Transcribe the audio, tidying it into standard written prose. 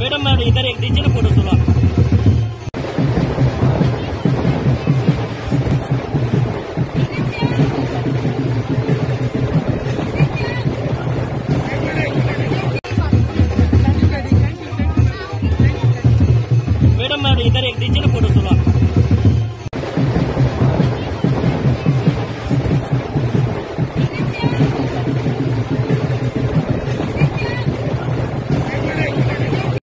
Madam मैं इधर एक दीजिए ना फोटो थोड़ा।